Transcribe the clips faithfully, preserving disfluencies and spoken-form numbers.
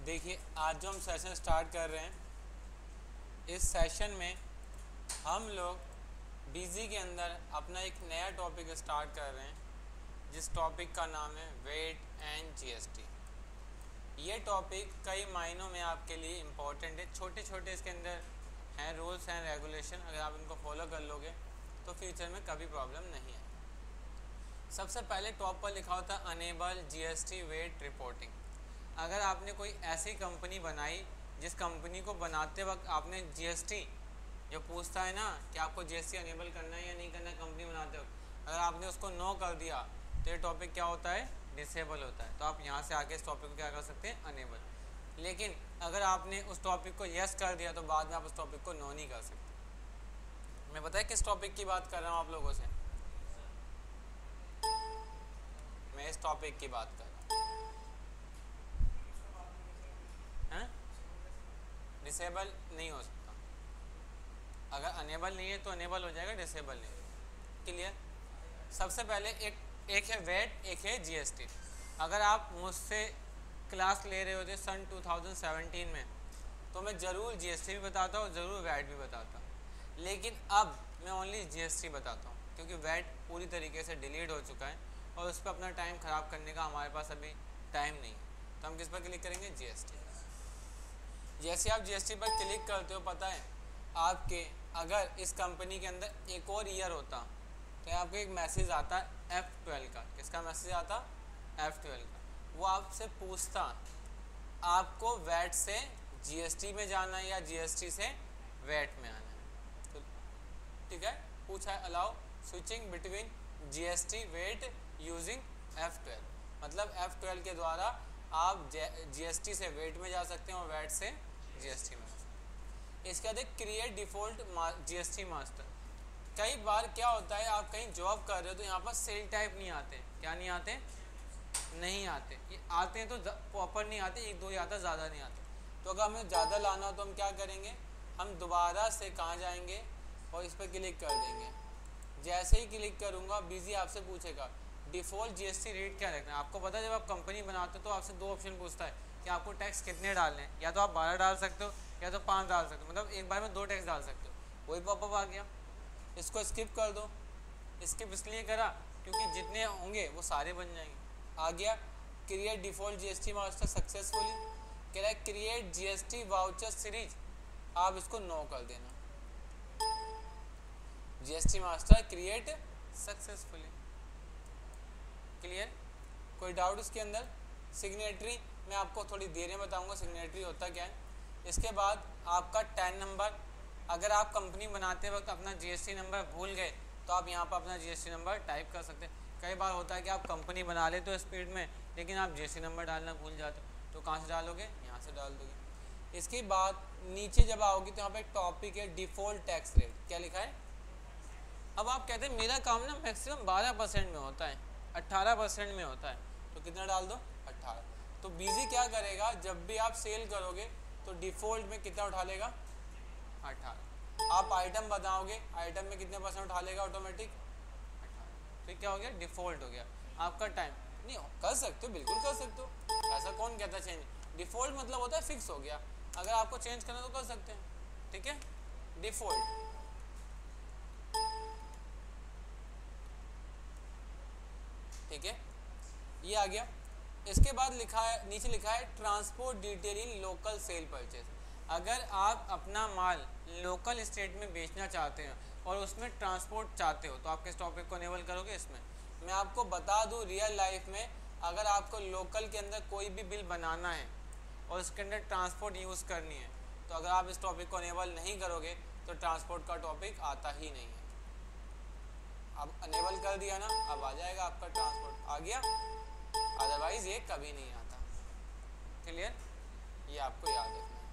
देखिए, आज जो हम सेशन स्टार्ट कर रहे हैं, इस सेशन में हम लोग बीजी के अंदर अपना एक नया टॉपिक स्टार्ट कर रहे हैं, जिस टॉपिक का नाम है वेट एंड जीएसटी। ये टॉपिक कई मायनों में आपके लिए इम्पोर्टेंट है। छोटे छोटे इसके अंदर हैं रूल्स एंड रेगुलेशन, अगर आप इनको फॉलो कर लोगे तो फ्यूचर में कभी प्रॉब्लम नहीं है। सबसे पहले टॉप पर लिखा होता है अनेबल जीएसटी वेट रिपोर्टिंग। अगर आपने कोई ऐसी कंपनी बनाई जिस कंपनी को बनाते वक्त आपने जीएसटी जो पूछता है ना कि आपको जीएसटी अनेबल करना है या नहीं करना है कंपनी बनाते वक्त, अगर आपने उसको नो कर दिया तो ये टॉपिक क्या होता है, डिसेबल होता है। तो आप यहाँ से आके इस टॉपिक को क्या कर सकते हैं, अनेबल। लेकिन अगर आपने उस टॉपिक को यस कर दिया तो बाद में आप उस टॉपिक को नो नहीं कर सकते। मैं बताया किस टॉपिक की बात कर रहा हूँ आप लोगों से, मैं इस टॉपिक की बात कर रहा हूँ। डिसेबल नहीं हो सकता, अगर अनेबल नहीं है तो अनेबल हो जाएगा, डिसेबल नहीं। क्लियर। सबसे पहले एक एक है वेट, एक है जीएसटी। अगर आप मुझसे क्लास ले रहे होते सन टू थाउजेंड सेवेंटीन में तो मैं ज़रूर जीएसटी भी बताता हूँ, ज़रूर वैट भी बताता हूँ। लेकिन अब मैं ओनली जीएसटी बताता हूँ क्योंकि वैट पूरी तरीके से डिलीट हो चुका है और उस पर अपना टाइम ख़राब करने का हमारे पास अभी टाइम नहीं है। तो हम किस पर क्लिक करेंगे, जीएसटी। जैसे आप जीएसटी पर क्लिक करते हो, पता है आपके अगर इस कंपनी के अंदर एक और ईयर होता तो आपको एक मैसेज आता है एफ ट्वेल्व का। किसका मैसेज आता, एफ ट्वेल्व का। वो आपसे पूछता आपको वैट से जीएसटी में जाना है या जीएसटी से वैट में आना है। तो ठीक है, पूछा है allow switching between GST VAT using F twelve. मतलब एफ ट्वेल्व के द्वारा आप जीएसटी से वेट में जा सकते हैं और वैट से जीएसटी में। इसके बाद क्रिएट डिफॉल्ट जीएसटी मास्टर। कई बार क्या होता है, आप कहीं जॉब कर रहे हो तो यहाँ पर सेल टाइप नहीं आते। क्या नहीं आते, नहीं आते। ये आते हैं तो प्रॉपर नहीं आते, एक दो ही आता, ज़्यादा नहीं आते। तो अगर हमें ज़्यादा लाना हो तो हम क्या करेंगे, हम दोबारा से कहाँ जाएंगे और इस पर क्लिक कर देंगे। जैसे ही क्लिक करूँगा बीजी आपसे पूछेगा डिफ़ॉल्ट जीएसटी रेट क्या रखना है। आपको पता है जब आप कंपनी बनाते हो तो आपसे दो ऑप्शन पूछता है कि आपको टैक्स कितने डालने हैं। या तो आप बारह डाल सकते हो या तो पाँच डाल सकते हो, मतलब एक बार में दो टैक्स डाल सकते हो। वही पॉपअप आ गया, इसको स्किप कर दो। स्किप इसलिए करा क्योंकि जितने होंगे वो सारे बन जाएंगे। आ गया create default GST master successfully. कह रहा है क्रिएट जीएसटी वाउचर सीरीज, आप इसको नो कर देना। GST master create successfully. Clear. कोई डाउट इसके अंदर। सिग्नेटरी मैं आपको थोड़ी देर में बताऊंगा सिग्नेटरी होता क्या है। इसके बाद आपका टैन नंबर, अगर आप कंपनी बनाते वक्त अपना जीएसटी नंबर भूल गए तो आप यहाँ पर अपना जीएसटी नंबर टाइप कर सकते हैं। कई बार होता है कि आप कंपनी बना लेते हो स्पीड में लेकिन आप जीएसटी नंबर डालना भूल जाते हो, तो कहाँ से डालोगे, यहाँ से डाल दोगे। इसके बाद नीचे जब आओगे तो यहाँ पर टॉपिक है डिफ़ॉल्ट टैक्स रेट। क्या लिखा है। अब आप कहते हैं मेरा काम ना मैक्सिमम बारह परसेंट में होता है, अट्ठारह परसेंट में होता है, तो कितना डाल दो, अट्ठारह। तो बीजी क्या करेगा, जब भी आप सेल करोगे तो डिफ़ॉल्ट में कितना उठा लेगा, अट्ठारह। आप आइटम बताओगे, आइटम में कितने परसेंट उठा लेगा ऑटोमेटिक, अट्ठारह। तो क्या हो गया, डिफ़ॉल्ट हो गया। आपका टाइम नहीं कर सकते हो, बिल्कुल कर सकते हो, ऐसा कौन कहता चेंज। डिफ़ॉल्ट मतलब होता है फिक्स हो गया, अगर आपको चेंज करना तो कर सकते हैं। ठीक है, डिफ़ॉल्ट। ठीक है, ये आ गया। इसके बाद लिखा है, नीचे लिखा है transport detail in local sale purchase. अगर आप अपना माल लोकल स्टेट में बेचना चाहते हैं और उसमें ट्रांसपोर्ट चाहते हो तो आप किस टॉपिक को इनेबल करोगे, इसमें। मैं आपको बता दूं रियल लाइफ में अगर आपको लोकल के अंदर कोई भी बिल बनाना है और उसके अंदर ट्रांसपोर्ट यूज़ करनी है तो अगर आप इस टॉपिक को इनेबल नहीं करोगे तो ट्रांसपोर्ट का टॉपिक आता ही नहीं है। अब अनेबल कर दिया ना, अब आ जाएगा आपका ट्रांसपोर्ट, आ गया, अदरवाइज ये कभी नहीं आता। क्लियर, ये आपको याद रखना है।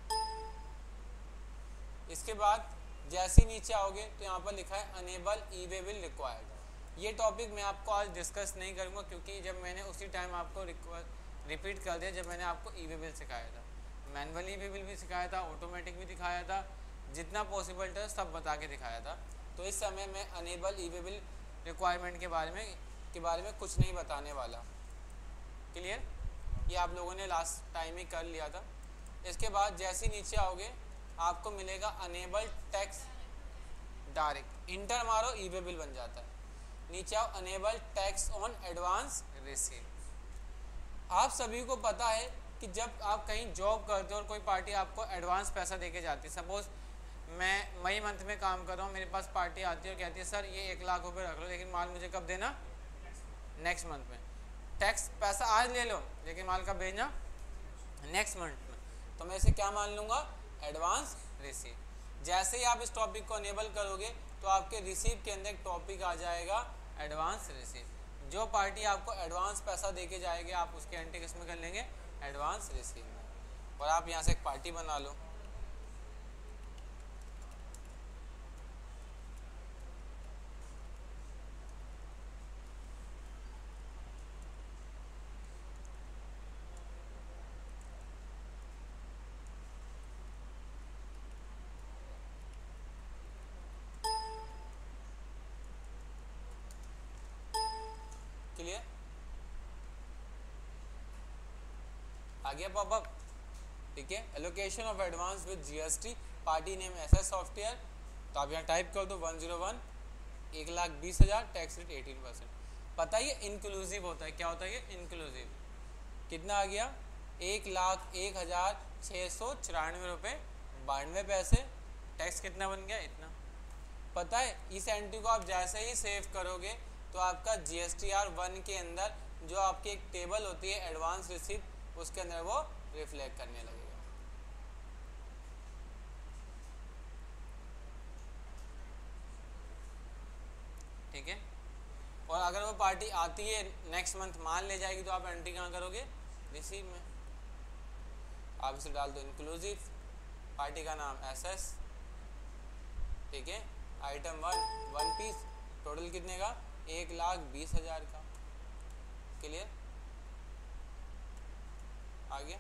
इसके बाद जैसे नीचे आओगे तो यहाँ पर लिखा है enable E way bill required. ये टॉपिक मैं आपको आज डिस्कस नहीं करूँगा क्योंकि जब मैंने उसी टाइम आपको रिपीट कर दिया जब मैंने आपको ई वे बिल सिखाया था। मैनुअल ई वे बिल भी सिखाया था, ऑटोमेटिक भी दिखाया था, जितना पॉसिबल था सब बता के दिखाया था। तो इस समय मैं enable E way bill requirement के बारे में के बारे में कुछ नहीं बताने वाला। क्लियर, ये आप लोगों ने लास्ट टाइम ही कर लिया था। इसके बाद जैसे ही नीचे आओगे आपको मिलेगा अनेबल टैक्स डायरेक्ट, इंटर मारो ई वे बिल बन जाता है। नीचे आओ enable tax on advance receive. आप सभी को पता है कि जब आप कहीं जॉब करते हो और कोई पार्टी आपको एडवांस पैसा देके जाती है, सपोज मैं मई मंथ में काम कर रहा हूँ, मेरे पास पार्टी आती है और कहती है सर ये एक लाख रुपए रख लो लेकिन माल मुझे कब देना, नेक्स्ट मंथ में। टैक्स पैसा आज ले लो लेकिन माल कब भेजना, नेक्स्ट मंथ में। तो मैं इसे क्या मान लूँगा, एडवांस रिसीव। जैसे ही आप इस टॉपिक को अनेबल करोगे तो आपके रिसीव के अंदर एक टॉपिक आ जाएगा एडवांस रिसीव। जो पार्टी आपको एडवांस पैसा देके जाएगी आप उसके एंट्री किस में कर लेंगे, एडवांस रिसीव में। और आप यहाँ से एक पार्टी बना लो। क्लियर, आ गया पॉपअप, ठीक है। Allocation of advance with GST, party name SS software. तो आप यहाँ टाइप कर दो वन जीरो वन, एक लाख बीस हजार, टैक्स रेट एटीन परसेंट। पता है ये इंक्लूसिव होता है, क्या होता है ये इंक्लूसिव। कितना आ गया, एक लाख एक हजार छः सौ चौरानवे रुपये बानवे पैसे। टैक्स कितना बन गया, इतना। पता है इस एंट्री को आप जैसे ही सेव करोगे तो आपका G S T R one के अंदर जो आपकी एक टेबल होती है एडवांस रिसीप्ट, उसके अंदर वो रिफ्लेक्ट करने लगेगा। ठीक है। और अगर वो पार्टी आती है नेक्स्ट मंथ माल ले जाएगी तो आप एंट्री कहाँ करोगे, रिसीव में। आप इसे डाल दो इंक्लूसिव, पार्टी का नाम एस एस, ठीक है। Item one one piece, total कितने का, एक लाख बीस हजार का। क्लियर, आ गया।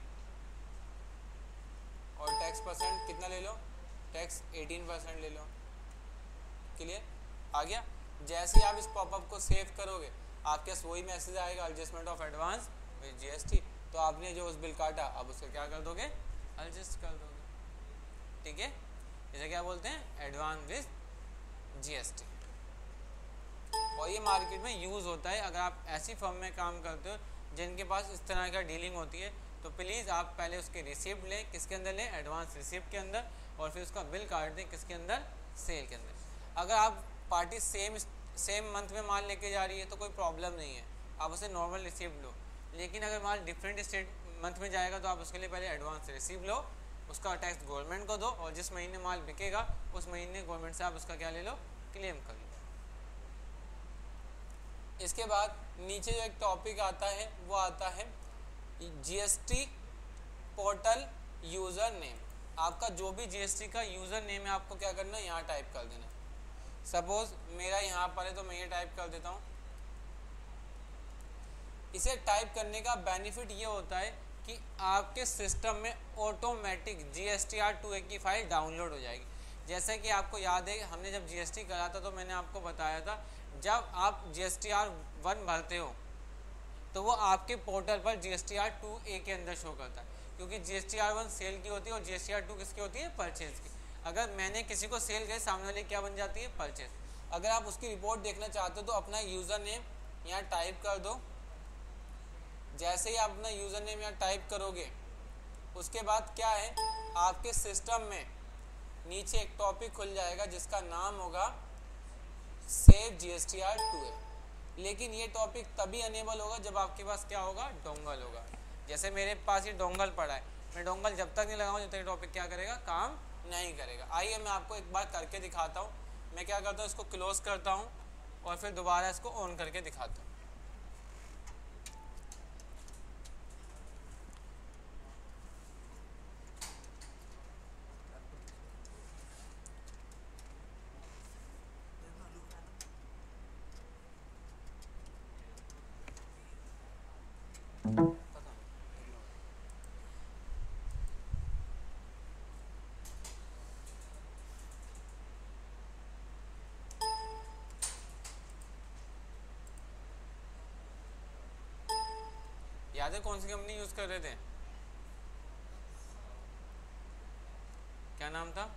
और टैक्स परसेंट कितना ले लो, टैक्स एटीन परसेंट ले लो। क्लियर, आ गया। जैसे ही आप इस पॉपअप को सेव करोगे आपके पास वही मैसेज आएगा, adjustment of advance with GST. तो आपने जो उस बिल काटा अब उसका क्या कर दोगे, एडजस्ट कर दोगे। ठीक है, इसे क्या बोलते हैं, एडवांस विद जीएसटी। और ये मार्केट में यूज़ होता है। अगर आप ऐसी फर्म में काम करते हो जिनके पास इस तरह का डीलिंग होती है तो प्लीज़ आप पहले उसके रिसिप्ट लें, किसके अंदर लें, एडवांस रिसिप्ट के अंदर, और फिर उसका बिल काट दें किसके अंदर, सेल के अंदर। अगर आप पार्टी सेम सेम मंथ में माल लेके जा रही है तो कोई प्रॉब्लम नहीं है, आप उसे नॉर्मल रिसिप्ट लो। लेकिन अगर माल डिफरेंट स्टेट मंथ में जाएगा तो आप उसके लिए पहले एडवांस रिसिप्ट लो, उसका टैक्स गवर्नमेंट को दो, और जिस महीने माल बिकेगा उस महीने गवर्नमेंट से आप उसका क्या ले लो, क्लेम कर लो। इसके बाद नीचे जो एक टॉपिक आता है वो आता है जीएसटी पोर्टल यूज़र नेम। आपका जो भी जीएसटी का यूज़र नेम है आपको क्या करना है, यहाँ टाइप कर देना। सपोज मेरा यहाँ पर है तो मैं ये टाइप कर देता हूँ। इसे टाइप करने का बेनिफिट ये होता है कि आपके सिस्टम में ऑटोमेटिक जीएसटीआर टू ए की फाइल डाउनलोड हो जाएगी। जैसे कि आपको याद है हमने जब जीएसटी करा था तो मैंने आपको बताया था जब आप जीएसटीआर वन भरते हो तो वो आपके पोर्टल पर जीएसटीआर टू ए के अंदर शो करता है, क्योंकि जीएसटीआर वन सेल की होती है और जीएसटीआर टू किसकी होती है, परचेज की। अगर मैंने किसी को सेल करे सामने वाले क्या बन जाती है, परचेज। अगर आप उसकी रिपोर्ट देखना चाहते हो तो अपना यूज़र नेम यहाँ टाइप कर दो। जैसे ही आप अपना यूज़र नेम यहाँ टाइप करोगे उसके बाद क्या है, आपके सिस्टम में नीचे एक टॉपिक खुल जाएगा जिसका नाम होगा सेव जीएसटीआर टू ए। लेकिन ये टॉपिक तभी अनेबल होगा जब आपके पास क्या होगा, डोंगल होगा। जैसे मेरे पास ये डोंगल पड़ा है, मैं डोंगल जब तक नहीं लगाऊंगा जब तक टॉपिक क्या करेगा, काम नहीं करेगा। आइए मैं आपको एक बार करके दिखाता हूँ। मैं क्या करता हूँ, इसको क्लोज करता हूँ और फिर दोबारा इसको ऑन करके दिखाता हूँ। याद है कौन सी कंपनी यूज़ कर रहे थे, क्या नाम था?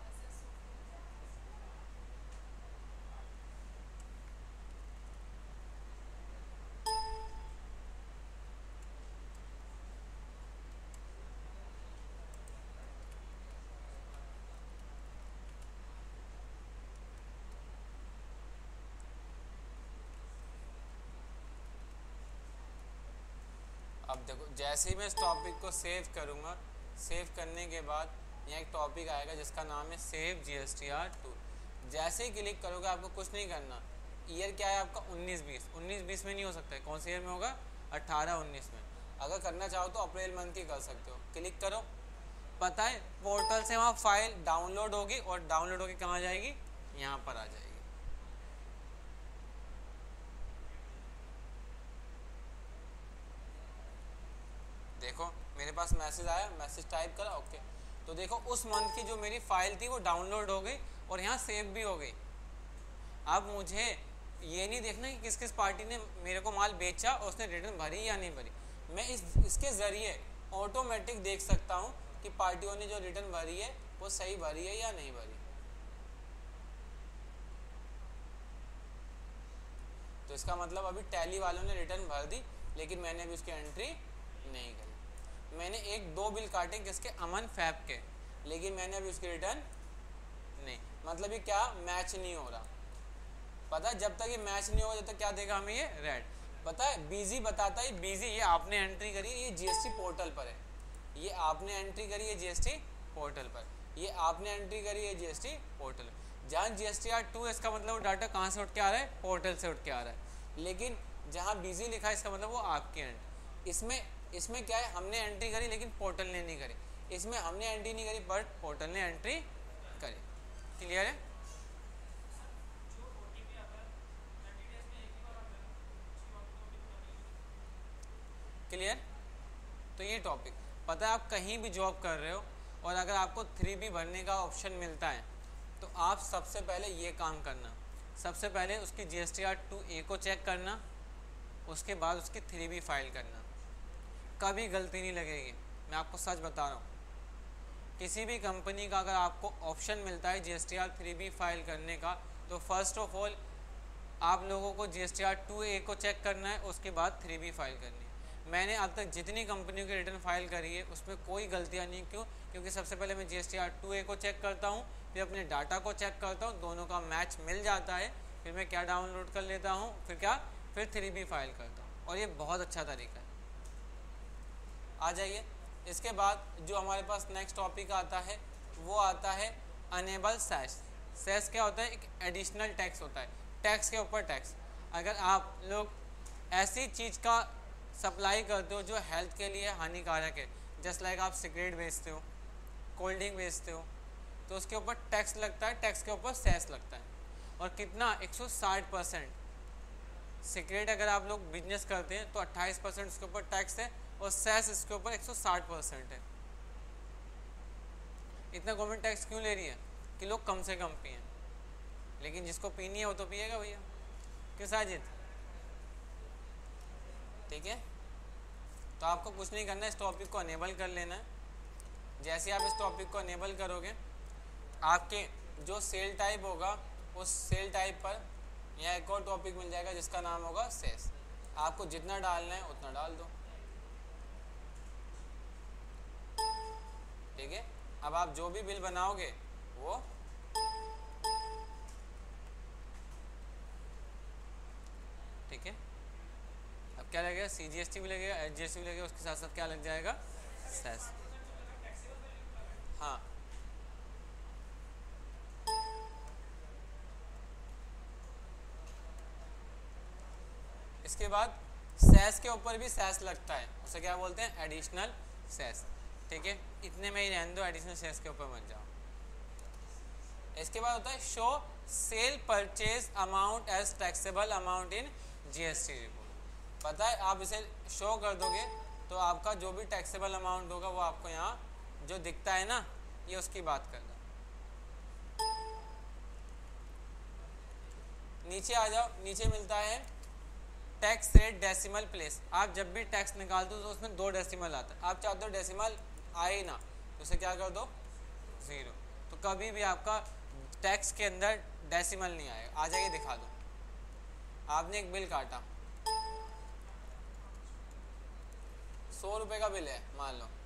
अब देखो, जैसे ही मैं इस टॉपिक को सेव करूँगा, सेव करने के बाद यहाँ एक टॉपिक आएगा जिसका नाम है save G S T R two. जैसे ही क्लिक करोगे आपको कुछ नहीं करना। ईयर क्या है आपका? उन्नीस बीस। उन्नीस बीस में नहीं हो सकता है, कौन से ईयर में होगा? अट्ठारह उन्नीस में। अगर करना चाहो तो अप्रैल मंथ की कर सकते हो। क्लिक करो, पता है पोर्टल से वहाँ फाइल डाउनलोड होगी और डाउनलोड होगी कहाँ जाएगी? यहाँ पर आ जाएगी। देखो मेरे पास मैसेज आया, मैसेज टाइप करा, ओके। तो देखो उस मंथ की जो मेरी फाइल थी वो डाउनलोड हो गई और यहाँ सेव भी हो गई। अब मुझे ये नहीं देखना कि किस किस पार्टी ने मेरे को माल बेचा और उसने रिटर्न भरी या नहीं भरी। मैं इस इसके ज़रिए ऑटोमेटिक देख सकता हूँ कि पार्टियों ने जो रिटर्न भरी है वो सही भरी है या नहीं भरी। तो इसका मतलब अभी टैली वालों ने रिटर्न भर दी लेकिन मैंने अभी उसकी एंट्री नहीं करी। मैंने एक दो बिल काटे किसके? अमन फैब के, लेकिन मैंने अभी उसकी रिटर्न नहीं। मतलब ये क्या? मैच नहीं हो रहा। पता है जब तक ये मैच नहीं होगा जब तक क्या देगा हमें? ये रेड। पता है बिजी बताता है, बिजी ये आपने एंट्री करी, ये जीएसटी पोर्टल पर है। ये आपने एंट्री करी है जीएसटी पोर्टल पर, ये आपने एंट्री करी है जीएसटी पोर्टल। जहाँ जीएसटी आर टू है इसका मतलब वो डाटा कहाँ से उठ के आ रहा है? पोर्टल से उठ के आ रहा है। लेकिन जहाँ बिजी लिखा है इसका मतलब वो आपकी एंट्री। इसमें इसमें क्या है? हमने एंट्री करी लेकिन पोर्टल ने नहीं करी। इसमें हमने एंट्री नहीं करी बट पोर्टल ने एंट्री करी। क्लियर है? क्लियर? तो ये टॉपिक, पता है आप कहीं भी जॉब कर रहे हो और अगर आपको थ्री बी भरने का ऑप्शन मिलता है तो आप सबसे पहले ये काम करना। सबसे पहले उसकी G S T R two A को चेक करना, उसके बाद उसकी थ्री बी फाइल करना। कभी गलती नहीं लगेगी, मैं आपको सच बता रहा हूँ। किसी भी कंपनी का अगर आपको ऑप्शन मिलता है G S T R three B file करने का तो फर्स्ट ऑफ ऑल आप लोगों को G S T R two A को चेक करना है, उसके बाद थ्री बी फाइल करनी है। मैंने अब तक जितनी कंपनियों की रिटर्न फाइल करी है उसमें कोई गलतियाँ नहीं। क्यों? क्योंकि सबसे पहले मैं G S T R two A को चेक करता हूँ, फिर अपने डाटा को चेक करता हूँ, दोनों का मैच मिल जाता है, फिर मैं क्या डाउनलोड कर लेता हूँ, फिर क्या फिर थ्री बी फाइल करता हूँ। और ये बहुत अच्छा तरीका है। आ जाइए, इसके बाद जो हमारे पास नेक्स्ट टॉपिक आता है वो आता है अनेबल सेस। सेस क्या होता है? एक एडिशनल टैक्स होता है, टैक्स के ऊपर टैक्स। अगर आप लोग ऐसी चीज़ का सप्लाई करते हो जो हेल्थ के लिए हानिकारक है, जस्ट लाइक आप सिगरेट बेचते हो, कोल्ड ड्रिंक बेचते हो, तो उसके ऊपर टैक्स लगता है, टैक्स के ऊपर सेस लगता है। और कितना? एक सौ साठ परसेंट। सिगरेट अगर आप लोग बिजनेस करते हैं तो अट्ठाईस परसेंट उसके ऊपर टैक्स है और सेस इसके ऊपर एक सौ साठ परसेंट है। इतना गवर्नमेंट टैक्स क्यों ले रही है? कि लोग कम से कम पिए, लेकिन जिसको पीनी है वो तो पिएगा भैया। क्यों साजिद? ठीक है, तो आपको कुछ नहीं करना है, इस टॉपिक को अनेबल कर लेना है। जैसे आप इस टॉपिक को अनेबल करोगे आपके जो सेल टाइप होगा उस सेल टाइप पर यहाँ एक और टॉपिक मिल जाएगा जिसका नाम होगा सेस। आपको जितना डालना है उतना डाल दो। ठीक है, अब आप जो भी बिल बनाओगे वो ठीक है। अब क्या लगेगा? सी जी एस टी भी लगेगा, एच जी एस टी भी लगेगा, उसके साथ साथ क्या लग जाएगा? सेस। हाँ, इसके बाद सेस के ऊपर भी सेस लगता है, उसे क्या बोलते हैं? Additional cess. ठीक है, इतने में ही रहने दो, एडिशनल सेस के ऊपर मत जाओ। इसके बाद होता है show sale purchase amount as taxable amount in GST report. पता है आप इसे शो कर दोगे तो आपका जो भी टैक्सेबल अमाउंट होगा वो आपको यहाँ जो दिखता है ना, ये उसकी बात करना। नीचे आ जाओ, नीचे मिलता है टैक्स रेट डेसिमल प्लेस। आप जब भी टैक्स निकालते हो तो उसमें दो डेसिमल आता है। आप चाहते हो डेसिमल आए ना तो उसे क्या कर दो? ज़ीरो। तो कभी भी आपका टैक्स के अंदर डेसिमल नहीं आएगा। आ जाइए दिखा दो, आपने एक बिल काटा, सौ रुपये का बिल है मान लो,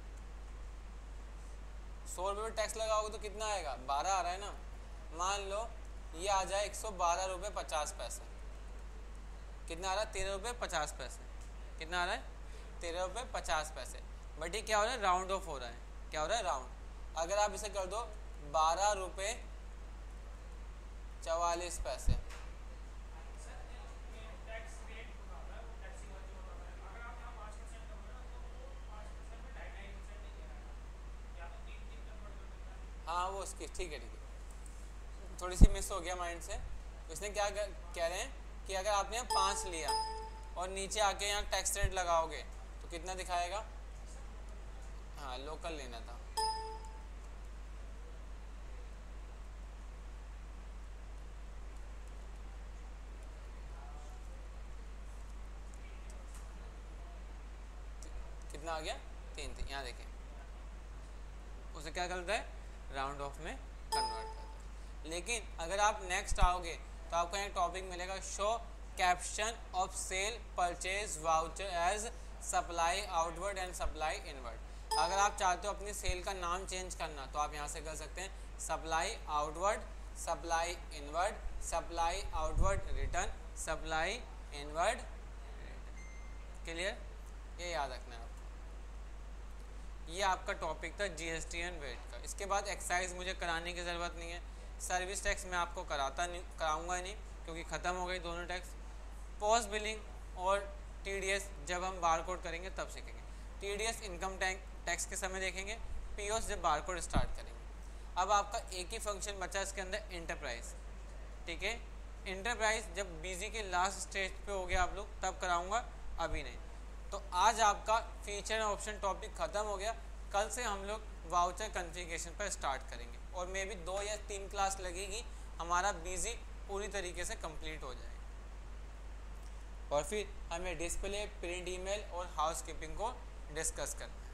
सौ रुपये में टैक्स लगाओगे तो कितना आएगा, बारह आ रहा है ना। मान लो ये आ जाए एक सौ बारह रुपये पचास पैसे, कितना आ रहा है, तेरह रुपये पचास पैसे, कितना आ रहा है, तेरह रुपये पचास पैसे। बट ये क्या हो रहा है, राउंड ऑफ हो रहा है, क्या हो रहा है, राउंड। अगर आप इसे कर दो बारह रुपये चवालीस पैसे, हाँ वो उसकी ठीक है ठीक है, थोड़ी सी मिस हो गया माइंड से। इसने क्या कह रहे हैं कि अगर आपने यहाँ पाँच लिया और नीचे आके यहाँ टैक्स रेट लगाओगे तो कितना दिखाएगा, हाँ लोकल लेना था। कितना आ गया, तीन थी, यहाँ देखें उसे क्या करता है, राउंड ऑफ में कन्वर्ट करता है। लेकिन अगर आप नेक्स्ट आओगे तो आपको एक टॉपिक मिलेगा, show caption of sale purchase voucher as supply outward and supply inward. अगर आप चाहते हो अपनी सेल का नाम चेंज करना तो आप यहाँ से कर सकते हैं, supply outward, supply inward, supply outward return, supply inward. Clear, ये याद रखना है। ये आपका टॉपिक था जीएसटी एंड वेट का। इसके बाद एक्साइज मुझे कराने की ज़रूरत नहीं है, सर्विस टैक्स मैं आपको कराता नहीं कराऊंगा नहीं क्योंकि ख़त्म हो गई दोनों टैक्स। पोस्ट बिलिंग और टीडीएस जब हम बारकोड करेंगे तब सीखेंगे। टीडीएस इनकम टैक्स के समय देखेंगे, पीओस जब बारकोड स्टार्ट करेंगे। अब आपका एक ही फंक्शन बचा इसके अंदर, इंटरप्राइज, ठीक है। इंटरप्राइज जब बीजी के लास्ट स्टेज पे हो गया आप लोग तब कराऊंगा, अभी नहीं। तो आज आपका फीचर ऑप्शन टॉपिक ख़त्म हो गया। कल से हम लोग वाउचर कॉन्फ़िगरेशन पर स्टार्ट करेंगे और मे भी दो या तीन क्लास लगेगी, हमारा बीजी पूरी तरीके से कंप्लीट हो जाएगा और फिर हमें डिस्प्ले, प्रिंट ईमेल और हाउस कीपिंग को डिस्कस करना है।